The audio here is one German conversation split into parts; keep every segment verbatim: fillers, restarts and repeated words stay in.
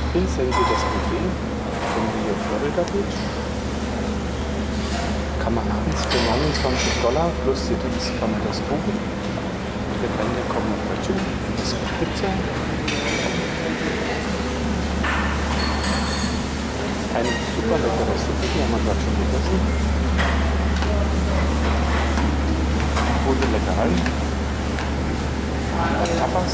Hier sehen Sie das Buffet von Rio Florida Beach. Kann man abends für neunundzwanzig Dollar plus die Tipps kann man das buchen. Die Getränke kommen noch dazu. Das ist Pizza. Ein super leckeres Suppe, die haben wir gerade schon gegessen. Gute Leckereien. Tapas.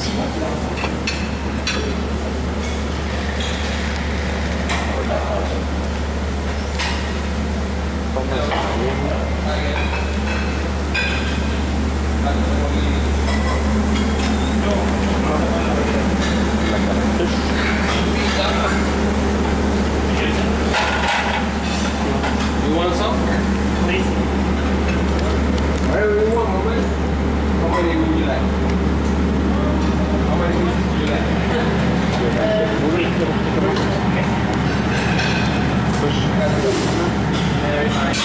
You want some? Please. Whatever you want, my man. How many would you like? How many pieces would you like? Very nice.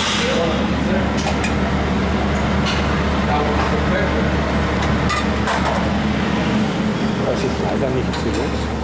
Das ist leider nicht so los.